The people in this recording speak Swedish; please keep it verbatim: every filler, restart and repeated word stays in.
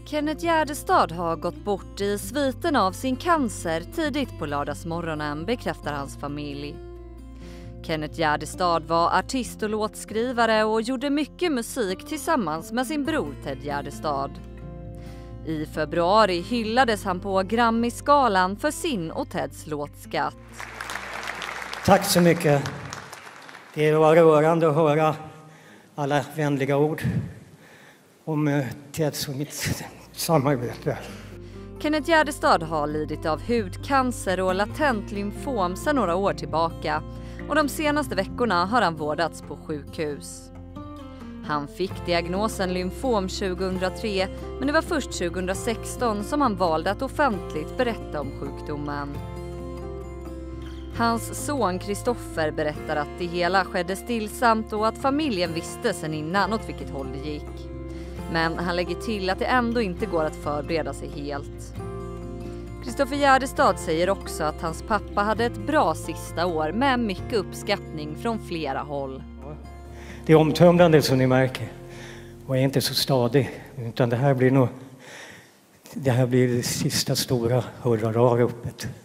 Kenneth Gärdestad har gått bort i sviten av sin cancer tidigt på lördagsmorgonen, bekräftar hans familj. Kenneth Gärdestad var artist och låtskrivare och gjorde mycket musik tillsammans med sin bror Ted Gärdestad. I februari hyllades han på Grammy-skalan för sin och Teds låtskatt. Tack så mycket. Det var rörande att höra alla vänliga ord om Teds och mitt samarbete. Kenneth Gärdestad har lidit av hudcancer och latent lymfom sedan några år tillbaka och de senaste veckorna har han vårdats på sjukhus. Han fick diagnosen lymfom tjugohundratre, men det var först tjugohundrasexton som han valde att offentligt berätta om sjukdomen. Hans son Kristoffer berättar att det hela skedde stillsamt och att familjen visste sedan innan åt vilket håll det gick. Men han lägger till att det ändå inte går att förbereda sig helt. Kristoffer Gärdestad säger också att hans pappa hade ett bra sista år med mycket uppskattning från flera håll. Det är omtumlande som ni märker och är inte så stadig, utan det här blir nog det här blir det sista stora hurra-uppet.